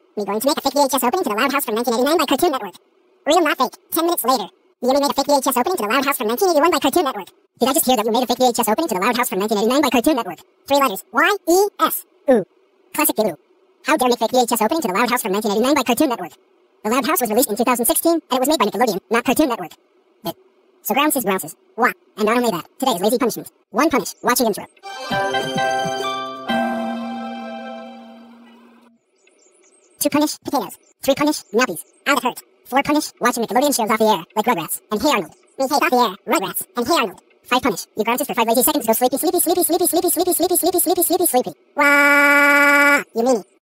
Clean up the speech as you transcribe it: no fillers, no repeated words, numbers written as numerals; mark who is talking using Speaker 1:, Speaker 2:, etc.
Speaker 1: Me going to make a fake VHS opening to the Loud House from 1989 by Cartoon Network. Real, not fake. 10 minutes later. Yumi made a fake VHS opening to the Loud House from 1981 by Cartoon Network. Did I just hear that you made a fake VHS opening to the Loud House from 1989 by Cartoon Network? 3 letters. Y-E-S. Ooh. Classic Giloo. How dare make fake VHS opening to the Loud House from 1989 by Cartoon Network? The Loud House was released in 2016, and it was made by Nickelodeon, not Cartoon Network. Bit. So grounces. Wah. And not only that, today is lazy punishment. 1 punish. Watch the intro. 2 punish. Potatoes. 3 punish. Nuppies. Out of hurt. 4 punish. Watching Nickelodeon shows off the air, like Rugrats. And Hey Arnold. Me take off the air. Rugrats. And Hey Arnold. 5 punish. You grounces for 5 lazy seconds. Go sleepy. Wah. You meanie.